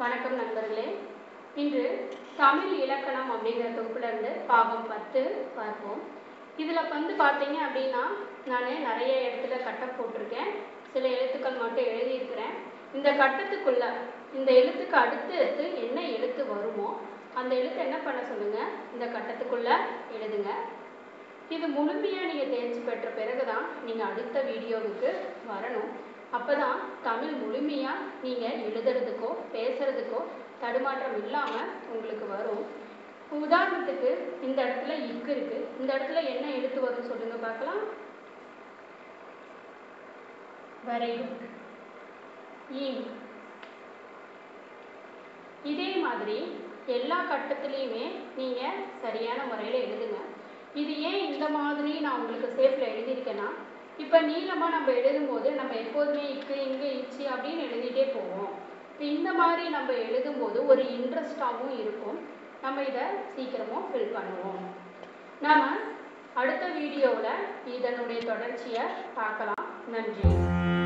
வணக்கம் நண்பர்களே. இன்று தமிழ் இலக்கணம் அப்படிங்கிற தொகுப்புல இருந்து பாகம் 10 பார்ப்போம். இதுல பார்த்தீங்க அப்படின்னா நான் நிறைய இடத்துல கட்டம் போட்டிருக்கேன். சில எழுத்துக்கள் மட்டும் எழுதியிருக்கிறேன். இந்த கட்டத்துக்குள்ள இந்த எழுத்துக்கு அடுத்து என்ன எழுத்து வருமோ அந்த எழுத்து என்ன பண்ண சொல்லுங்க, இந்த கட்டத்துக்குள்ள எழுதுங்க. இது முழுமையாக நீங்கள் தேர்ச்சி பெற்ற பிறகுதான் நீங்கள் அடுத்த வீடியோவுக்கு வரணும். அப்போதான் தமிழ் முழுமையாக நீங்கள் எழுதுறதுக்கோ பேசுறதுக்கோ தடுமாற்றம் இல்லாமல் உங்களுக்கு வரும். உதாரணத்துக்கு இந்த இடத்துல இக்கு இருக்கு. இந்த இடத்துல என்ன எழுத்து வரும் சொல்லுங்க பார்க்கலாம். வரையும் ஈங். இதே மாதிரி எல்லா கட்டத்திலையுமே நீங்கள் சரியான முறையில் எழுதுங்க. இது ஏன் இந்த மாதிரி நான் உங்களுக்கு சேஃபில் எழுதியிருக்கேன்னா, இப்போ நீளமாக நம்ம எழுதும்போது நம்ம எப்போதுமே இக்கு இங்கு இச்சு அப்படின்னு எழுதிட்டே போவோம். இப்போ இந்த மாதிரி நம்ம எழுதும்போது ஒரு இன்ட்ரெஸ்டாகவும் இருக்கும். நம்ம இதை சீக்கிரமாக ஃபில் பண்ணுவோம். நாம் அடுத்த வீடியோவில் இதனுடைய தொடர்ச்சியை பார்க்கலாம். நன்றி.